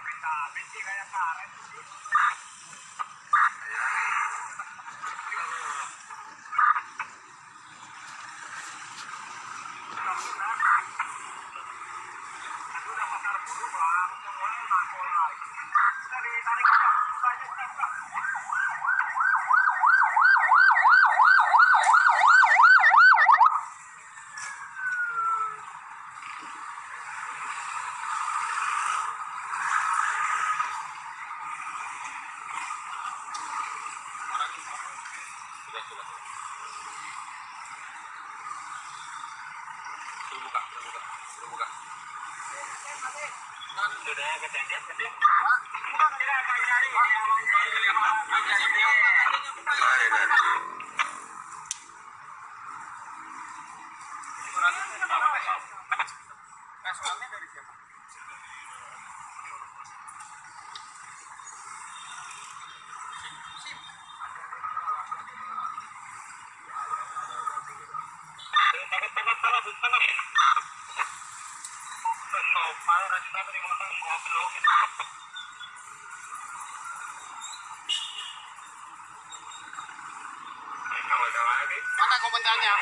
Capek-capek sih kayak karet sih. Udah pasar buru bang, semuanya nakal lagi. Udah ditarik aja, buka aja, buka. Sudah kejadian. Bukan tidak akan cari. Dari siapa? Mana komentarnya?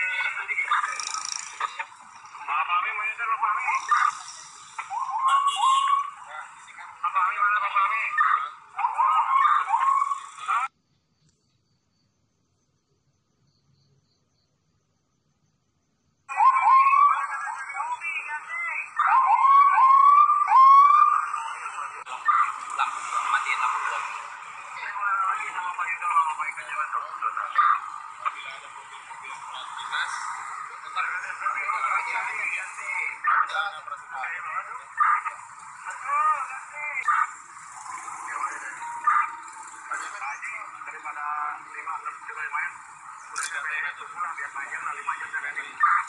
Pak Fahmi, monitor Pak Fahmi. Pak Fahmi, mana Pak Fahmi? Daripada 5 juga lumayan. Udah sampai itu pulang biar panjang lah 5 jam sampai ini.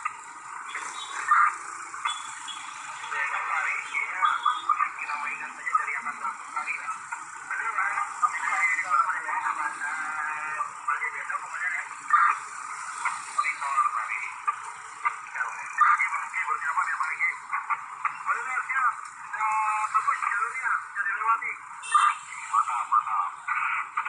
Hari isinya kita mainkan saja dari atas kali lah. Kami lagi di mana ya? Bagi beda pokoknya kan. Monitor tadi. Bagi bersiapan ya pagi. Monitor siap. Sudah bagus jalurnya. Sudah dilewati. Mantap.